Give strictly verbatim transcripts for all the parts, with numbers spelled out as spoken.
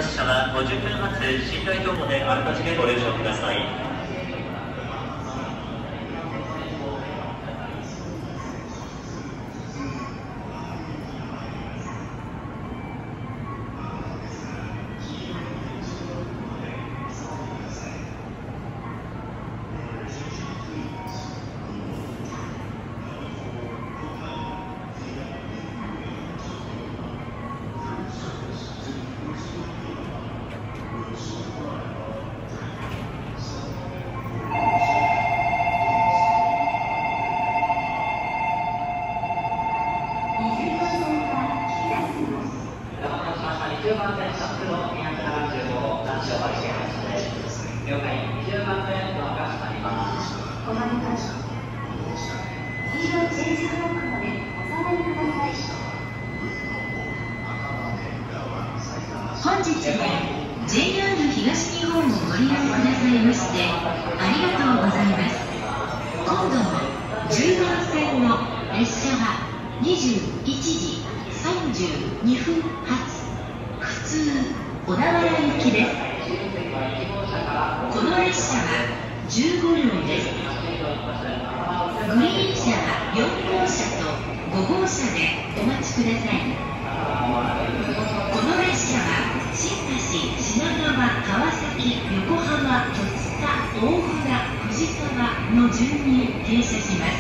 列車はごじゅっぷん発寝台等であらかじめご了承ください。にじゅうばん線シャッフルのにひゃくななじゅうご男子を発見です。了解、にじゅうばん線ドアが閉まります。 お待たせ。黄色チェンジブロックまでお下がりください。本日も ジェイアール 東日本をご利用くださいましてありがとうございます。今度のじゅうばん線の列車はにじゅういちじさんじゅうにふん発普通小田原行きです。この列車はじゅうごりょうです。グリーン車はよんごうしゃとごごうしゃでお待ちください。この列車は新橋、品川、川崎、横浜、戸塚、大船、藤沢の順に停車します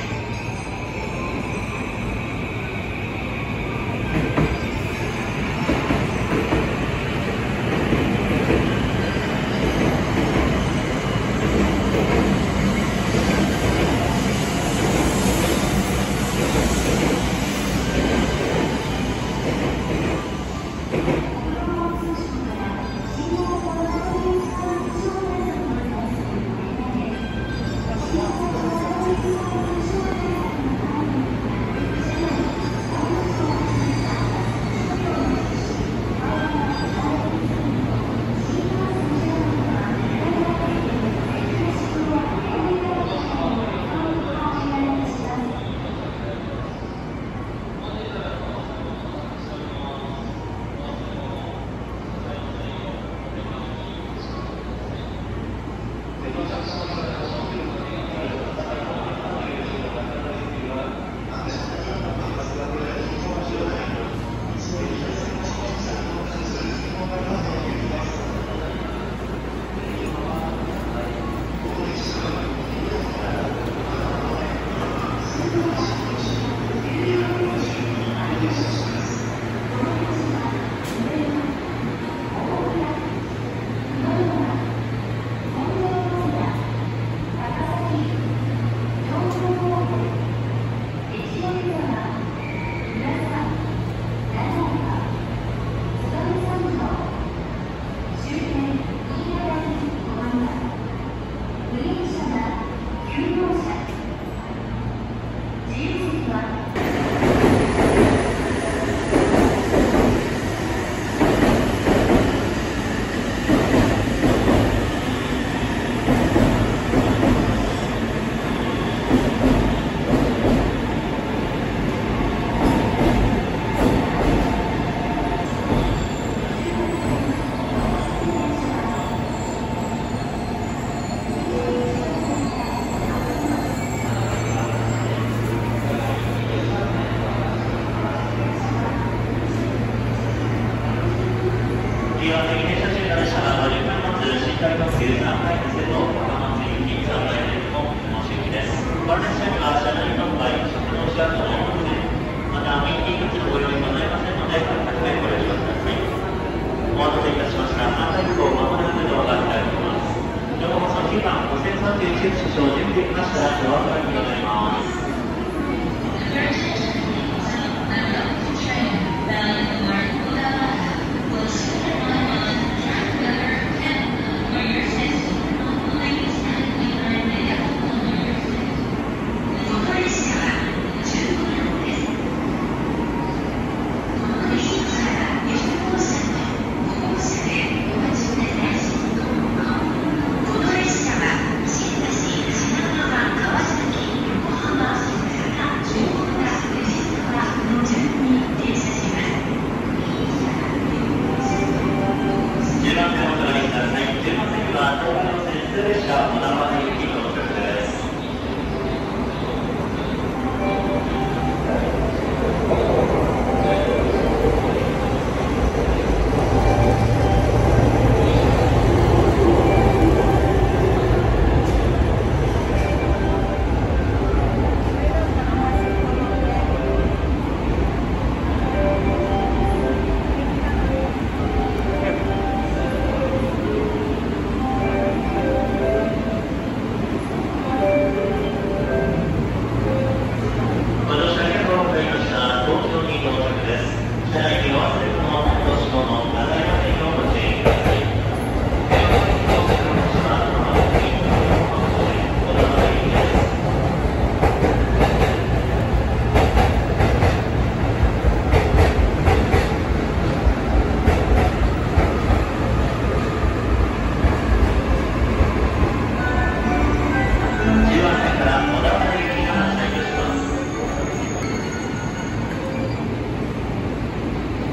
。Thank you.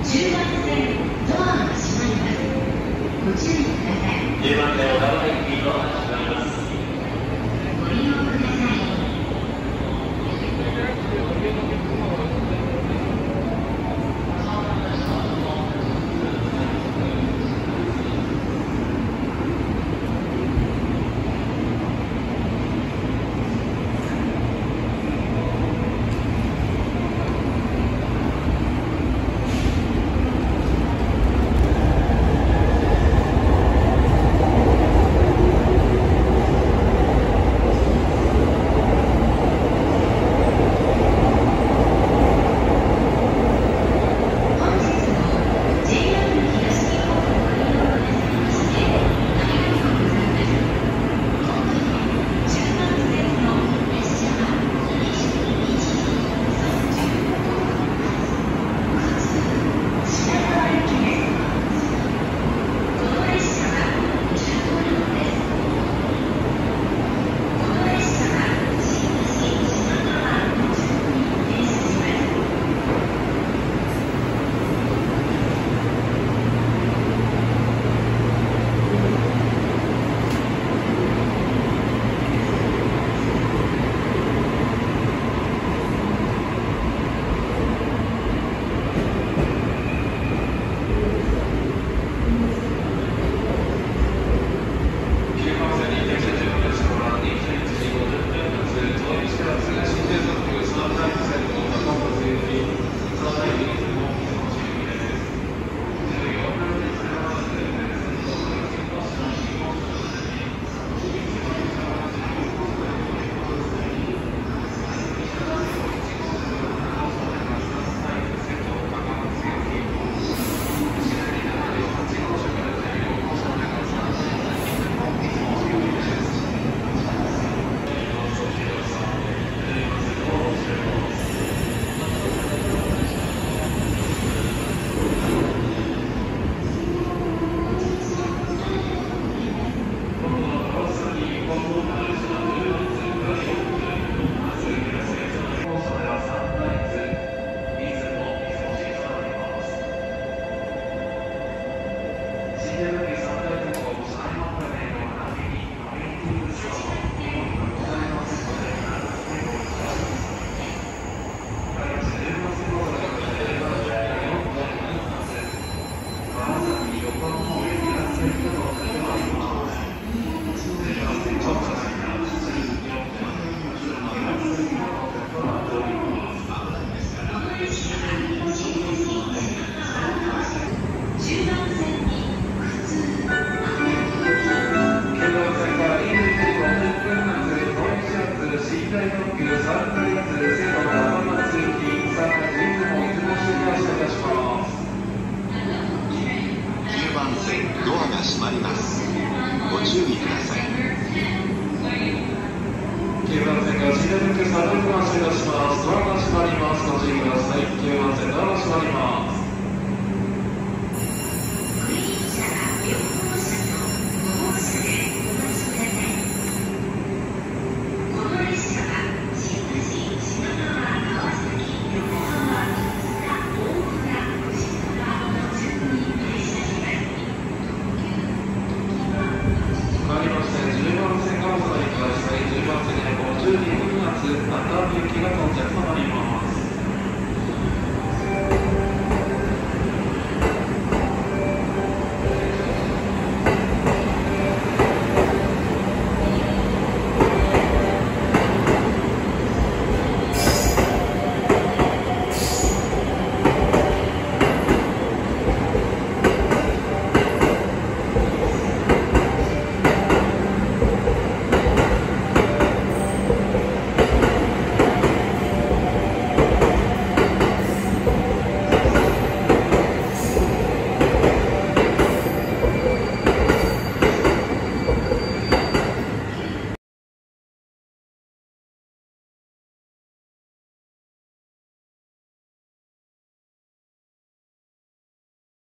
じゅうばん線ドアが閉まります。ご注意ください。 じゅうばん線小川行きの